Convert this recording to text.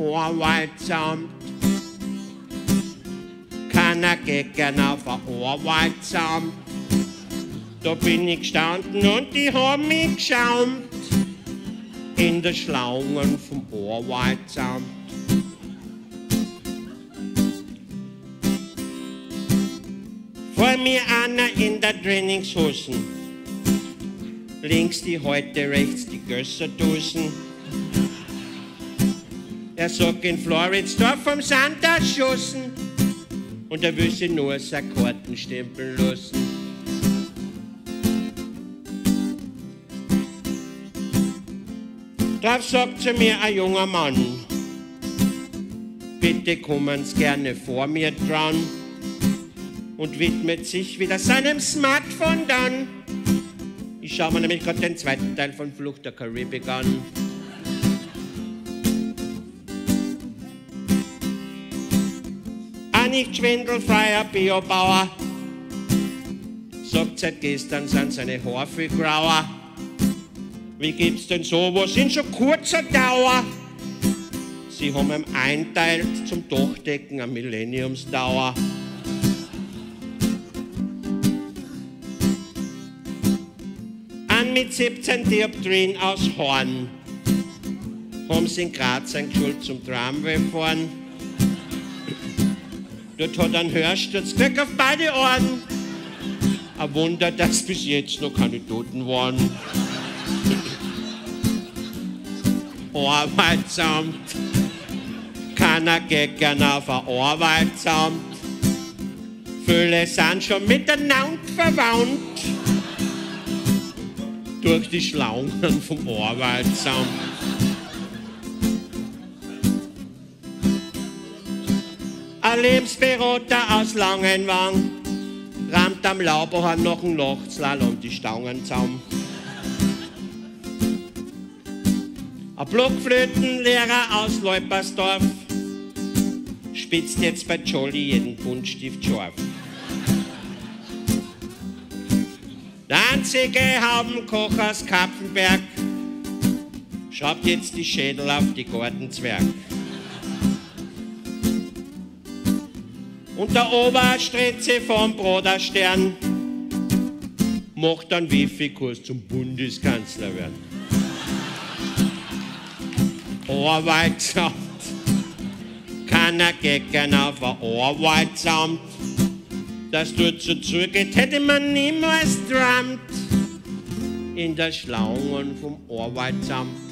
Arbeitsamt. Keiner geht gern auf ein Arbeitsamt. Da bin ich gestanden und die haben mich geschaumt in der Schlangen vom Arbeitsamt. Vor mir einer in der Trainingshosen, links die Häute, rechts die Gösserdosen. Er sagt in Floridsdorf vom Sand erschossen und er will sich nur seine Karten stempeln lassen. Drauf sagt zu mir ein junger Mann, bitte kommen Sie gerne vor mir dran, und widmet sich wieder seinem Smartphone dann. Ich schaue mir nämlich gerade den zweiten Teil von Flucht der Karibik an. Ein nicht schwindelfreier Biobauer sagt, seit gestern sind seine Haare viel grauer. Wie gibt's denn sowas in so kurzer Dauer? Sie haben ihm einteilt zum Dachdecken eine Millenniumsdauer. An mit 17 Dioptrien aus Horn haben sie in Graz eingeschult zum Tramway fahren. Dort hat er einen Hörsturz gekriegt auf beide Ohren. Ein Wunder, dass bis jetzt noch keine Toten waren. Arbeitsamt. Keiner geht gern auf ein Arbeitsamt. Viele sind schon miteinander verwandt durch die Schlangen vom Arbeitsamt. Ein Lebensberater aus Langenwang rammt am Lauberhorn noch ein Nachtslalom die Stangen zusammen. Ein Blockflötenlehrer aus Leupersdorf spitzt jetzt bei Jolly jeden Buntstift scharf. Der einzige Haubenkoch aus Kapfenberg schraubt jetzt die Schädel auf die Gartenzwerg. Und der Oberstritze vom Broderstern macht einen Wifi-Kurs zum Bundeskanzler werden. Arbeitsamt. Keiner geht gern auf ein Arbeitsamt. Das dort so zugeht, hätte man niemals träumt in der Schlangen vom Arbeitsamt.